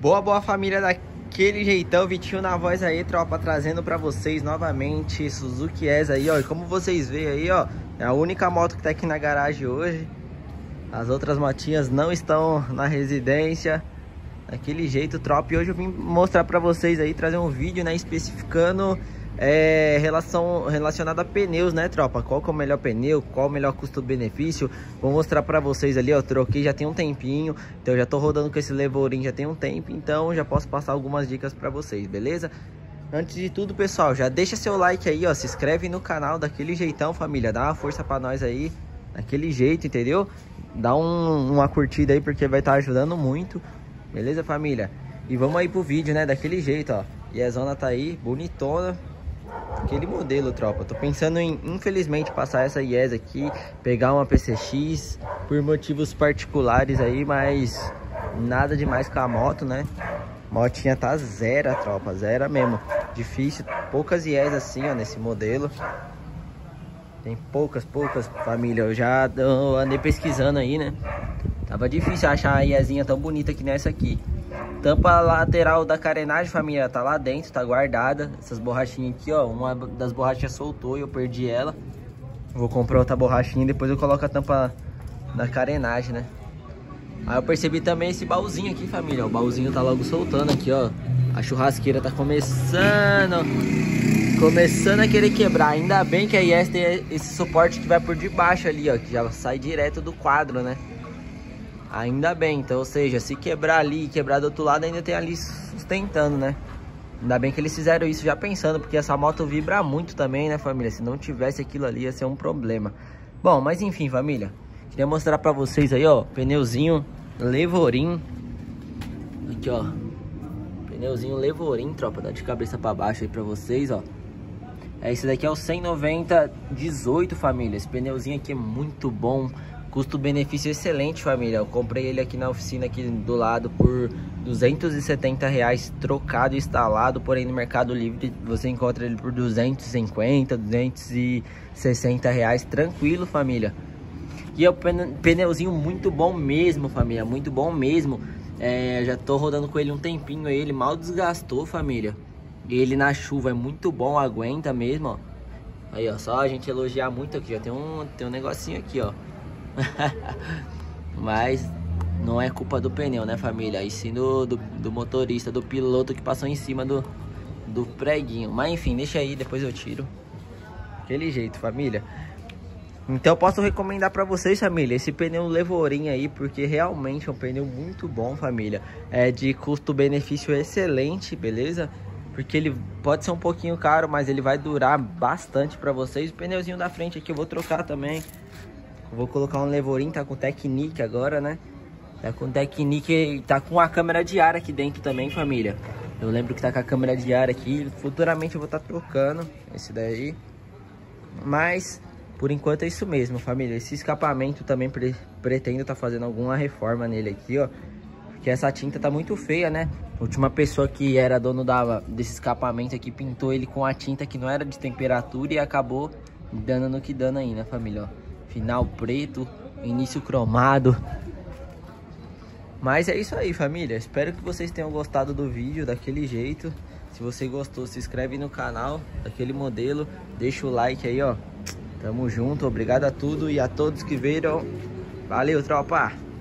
Boa família, daquele jeitão, Vitinho na voz aí, tropa, trazendo pra vocês novamente Suzuki S aí, ó. E como vocês veem aí, ó, é a única moto que tá aqui na garagem hoje. As outras motinhas não estão na residência. Daquele jeito, tropa. E hoje eu vim mostrar pra vocês aí, trazer um vídeo, né, especificando relacionado a pneus, né, tropa? Qual que é o melhor pneu, qual o melhor custo-benefício. Vou mostrar pra vocês ali, ó. Troquei já tem um tempinho, então já tô rodando com esse Levorin já tem um tempo, então já posso passar algumas dicas pra vocês, beleza? Antes de tudo, pessoal, já deixa seu like aí, ó. Se inscreve no canal daquele jeitão, família. Dá uma força pra nós aí, daquele jeito, entendeu? Dá uma curtida aí, porque vai estar ajudando muito. Beleza, família? E vamos aí pro vídeo, né? Daquele jeito, ó. E a zona tá aí, bonitona. Aquele modelo, tropa. Tô pensando em, infelizmente, passar essa IES aqui, pegar uma PCX por motivos particulares aí, mas nada demais com a moto, né? Motinha tá zero, tropa, zero mesmo. Difícil, poucas IES assim, ó, nesse modelo. Tem poucas, família. Eu já andei pesquisando aí, né? Tava difícil achar a IEzinha tão bonita que nessa aqui. Tampa lateral da carenagem, família, tá lá dentro, tá guardada. Essas borrachinhas aqui, ó, uma das borrachas soltou e eu perdi ela. Vou comprar outra borrachinha e depois eu coloco a tampa da carenagem, né? Aí eu percebi também esse baúzinho aqui, família. O baúzinho tá logo soltando aqui, ó. A churrasqueira tá começando a querer quebrar. Ainda bem que a IES tem esse suporte que vai por debaixo ali, ó, que já sai direto do quadro, né? Ainda bem, então, ou seja, se quebrar ali e quebrar do outro lado, ainda tem ali sustentando, né? Ainda bem que eles fizeram isso já pensando, porque essa moto vibra muito também, né, família? Se não tivesse aquilo ali, ia ser um problema. Bom, mas enfim, família, queria mostrar pra vocês aí, ó, pneuzinho Levorin. Aqui, ó, pneuzinho Levorin, tropa, dá de cabeça pra baixo aí pra vocês, ó. Esse daqui é o 190/18, família. Esse pneuzinho aqui é muito bom. Custo-benefício excelente, família. Eu comprei ele aqui na oficina aqui do lado por R$270 trocado e instalado. Porém no Mercado Livre você encontra ele por 250, R$260 tranquilo, família. E é um pneuzinho muito bom mesmo, família. Muito bom mesmo. Já tô rodando com ele um tempinho. Ele mal desgastou, família. Ele na chuva é muito bom, aguenta mesmo, ó. Aí, ó, só a gente elogiar muito aqui, ó. Tem um negocinho aqui, ó. Mas não é culpa do pneu, né, família? E sim do motorista, do piloto que passou em cima do preguinho. Mas enfim, deixa aí, depois eu tiro. Aquele jeito, família. Então eu posso recomendar pra vocês, família, esse pneu Levorin aí, porque realmente é um pneu muito bom, família. É de custo-benefício excelente, beleza? Porque ele pode ser um pouquinho caro, mas ele vai durar bastante pra vocês. O pneuzinho da frente aqui eu vou trocar também. Vou colocar um Levorin, tá com Technic agora, né? Tá com Technic, tá com a câmera de ar aqui dentro também, família. Eu lembro que tá com a câmera de ar aqui. Futuramente eu vou estar trocando esse daí. Mas, por enquanto é isso mesmo, família. Esse escapamento também pretendo tá fazendo alguma reforma nele aqui, ó. Porque essa tinta tá muito feia, né? A última pessoa que era dono desse escapamento aqui pintou ele com a tinta que não era de temperatura e acabou dando no que dando aí, né, família, ó. Final preto, início cromado. Mas é isso aí, família. Espero que vocês tenham gostado do vídeo daquele jeito. Se você gostou, se inscreve no canal daquele modelo. Deixa o like aí, ó. Tamo junto. Obrigado a tudo e a todos que viram. Valeu, tropa!